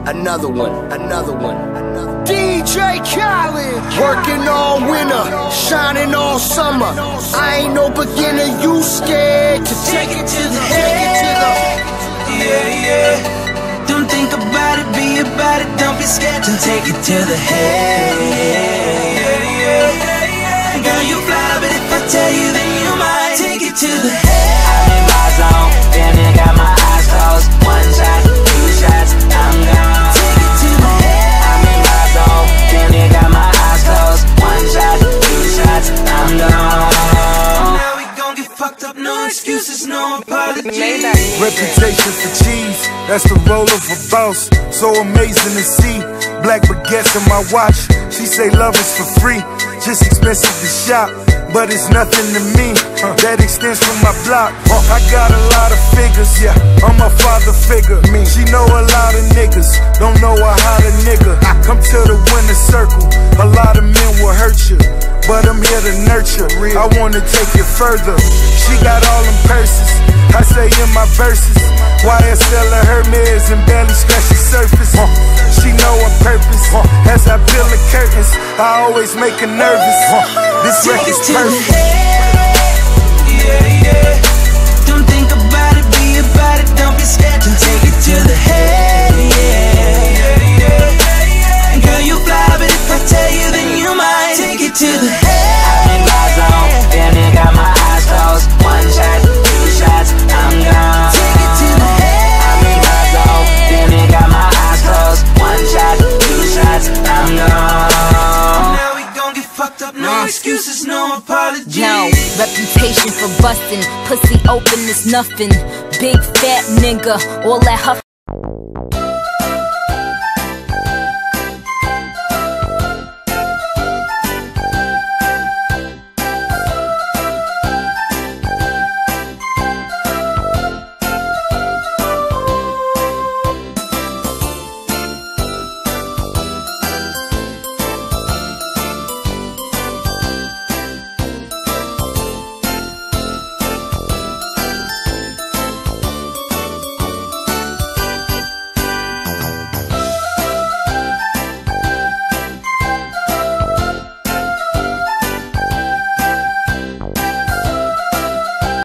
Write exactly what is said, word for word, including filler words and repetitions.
another one, another one, another one. D J Khaled, working all winter, shining all summer. I ain't no beginner, you scared to take it to the head. Yeah, yeah. Don't think about it, be about it, don't be scared to take it to the head. Yeah, yeah. Girl, you fly, but if I tell you, then you might take it to the head. I'm in my zone, damn near got my eyes closed. One shot, two shots, I'm gone. Take it to the head. I'm in my zone, damn near got my eyes closed. One shot, two shots, I'm gone. Now we gon' get fucked up, no excuses, no apologies. Reputation for cheese, that's the role of a boss. So amazing to see, black baguettes in my watch. She say love is for free, just expensive to shop, but it's nothing to me. uh, That extends from my block. uh, I got a lot of figures, yeah, I'm a father figure. Me, she know a lot of niggas, don't know a how to nigga. Come to the winner circle, a lot of men will hurt you, but I'm here to nurture. I wanna take it further. She got all them purses, I say in my verses, Y S L or Hermes and barely scratch the surface. uh, She know her purpose, uh, as I peel the curtains, I always make her nervous. uh, This record's perfect. Yeah, yeah. Don't think about it, be about it, don't be scared to take it to the head. Yeah, yeah, yeah. Girl, you fly, but if I tell you, then you might take it to the head. I'm in my zone, damn near got my eyes closed. One shot, two shots, I'm gone. Take it to the head. I'm in my zone, damn near got my eyes closed. One shot, two shots, I'm gone. Now we gon' get fucked up, no excuses, no apologies. Yo, reputation for bustin', pussy open is nothing. Big fat nigga, all that huff.